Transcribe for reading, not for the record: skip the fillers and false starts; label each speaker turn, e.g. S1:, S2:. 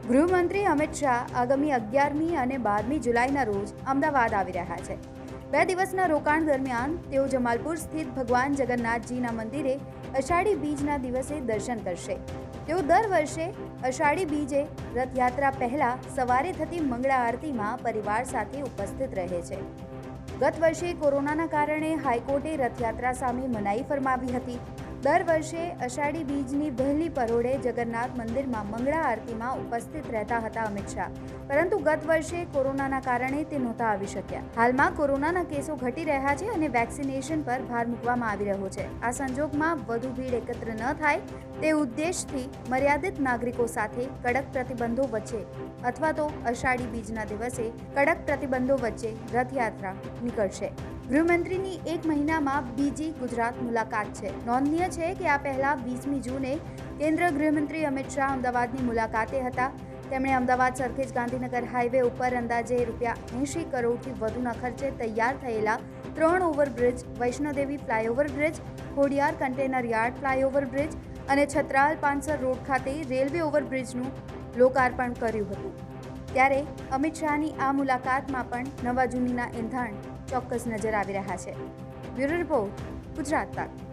S1: ગૃહમંત્રી અમિત શાહ આગામી 11મી અને 12મી જુલાઈના રોજ અમદાવાદ આવી રહ્યા છે। 2 દિવસના રોકાણ દરમિયાન તેઓ જમાલપુર સ્થિત ભગવાન જગન્નાથજીના મંદિરે અષાઢી બીજના દિવસે દર્શન કરશે। તેઓ દર વર્ષે અષાઢી બીજે રથયાત્રા પહેલા સવારે થતી મંગળા આરતીમાં પરિવાર સાથે ઉપસ્થિત રહે છે। ગત વર્ષે કોરોનાના કારણે હાઈકોર્ટે રથયાત્રા સામે મનાઈ ફરમાવી હતી। દર વર્ષે અષાઢી બીજની વહેલી પરોઢે જગન્નાથ મંદિરમાં મંગળા આરતીમાં ઉપસ્થિત રહેતા હતા અમિત શાહ, પરંતુ ગત વર્ષે કોરોનાના કારણે તે નહોતા આવી શક્યા। હાલમાં કોરોનાના કેસો ઘટી રહ્યા છે અને વેક્સિનેશન પર ભાર મૂકવામાં આવી રહ્યો છે। આ સંજોગમાં વધુ ભીડ એકત્ર ન થાય તે ઉદ્દેશથી મર્યાદિત નાગરિકો સાથે કડક પ્રતિબંધો વચ્ચે અથવા તો અષાઢી બીજના દિવસે કડક પ્રતિબંધો વચ્ચે રથયાત્રા નીકળશે। ગૃહમંત્રીની 1 મહિનામાં બીજી ગુજરાત મુલાકાત છે। નોંધનીય છે કે આ પહેલા 20મી જૂને કેન્દ્રીય ગૃહમંત્રી અમિત શાહ અમદાવાદની મુલાકાતે હતા। તેમણે અમદાવાદ સરખેજ ગાંધીનગર હાઈવે ઉપર અંદાજે ₹80 કરોડથી વધુના ખર્ચે તૈયાર થયેલા 3 overbridge, Vaishnodevi flyover bridge, Khodiyar container yard flyover bridge અને છત્રાલ પાંસર રોડ ખાતે રેલવે ઓવરબ્રિજનું લોકાર્પણ કર્યું હતું। ત્યારે અમિત શાહની આ મુલાકાતમાં પણ નવા જૂનીના એંધાણ ચોક્કસ નજર આવી રહ્યા છે। બ્યુરો રિપોર્ટ, ગુજરાત તક।